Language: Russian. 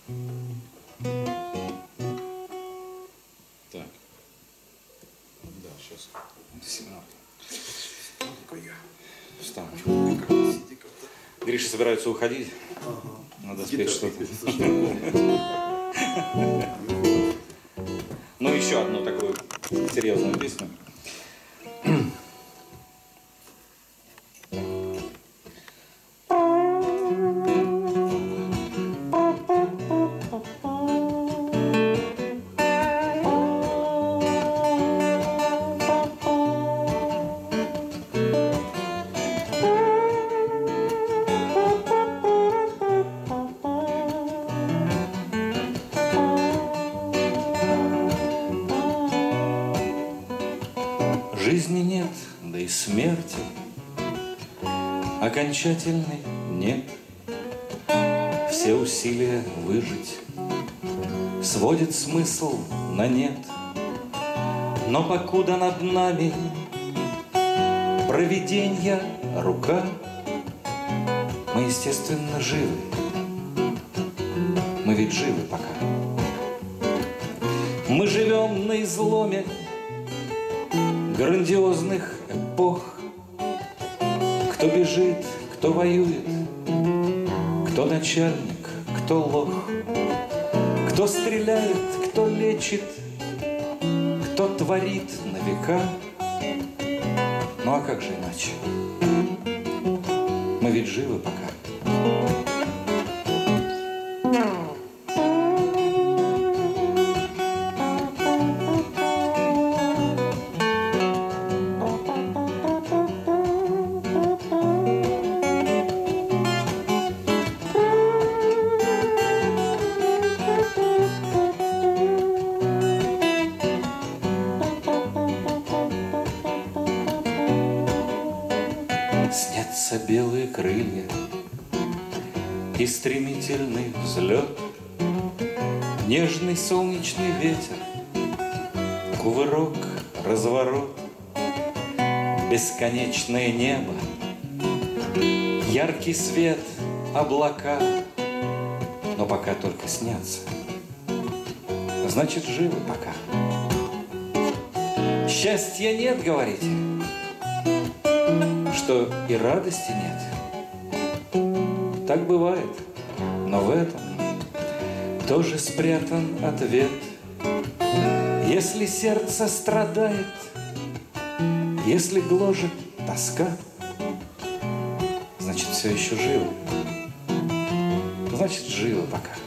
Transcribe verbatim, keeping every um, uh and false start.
Так. Да, сейчас. Встану. Гриша собирается уходить. Ага. Надо спеть что-то. Ну, еще одну такую серьезную песню. Жизни нет, да и смерти окончательной нет. Все усилия выжить сводит смысл на нет. Но покуда над нами провиденья рука, мы, естественно, живы. Мы ведь живы пока. Мы живем на изломе грандиозных эпох. Кто бежит, кто воюет, кто начальник, кто лох, кто стреляет, кто лечит, кто творит на века. Ну а как же иначе? Мы ведь живы пока. Снятся белые крылья и стремительный взлет, нежный солнечный ветер, кувырок, разворот, бесконечное небо, яркий свет, облака, но пока только снятся. Значит, живы пока. Счастья нет, говорите? Что и радости нет. Так бывает, но в этом тоже спрятан ответ. Если сердце страдает, если гложет тоска, значит, все еще живо. Значит, живо пока.